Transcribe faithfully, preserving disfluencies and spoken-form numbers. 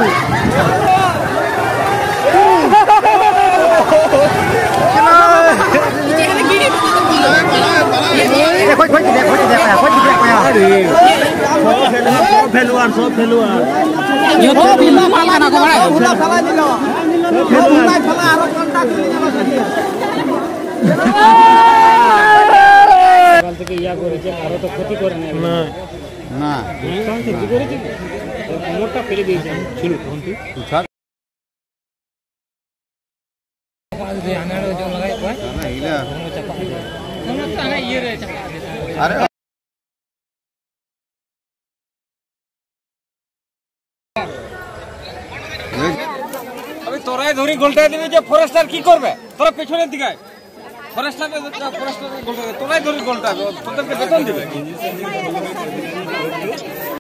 खोज खोज दे खोज दे खोज खोज दे अरे सब फेलुआर सब फेलुआर यो तो बिल्ला माला ना को बड़ा हुला फला दिलो हुला फला आरो कांटा दिलो কাল থেকে ইয়া করেছে আরো তো ক্ষতি করে না না না ক্ষতি করেছে মোটটা ফেলে দিয়েছে ছিল তখন তুই আনার ওজন লাগাই কয় না ইলা চাপা তোমরা তো আনা ইয়ে রে চাপা আরে अभी तोराई धरी गोल्टा दिबे जे फरेस्टर की करबे तोरा पेছনের দিকে फरेस्टर फरेस्टर गोल्टा तोराई धरी गोल्टा তোদেরকে বেতন দিবে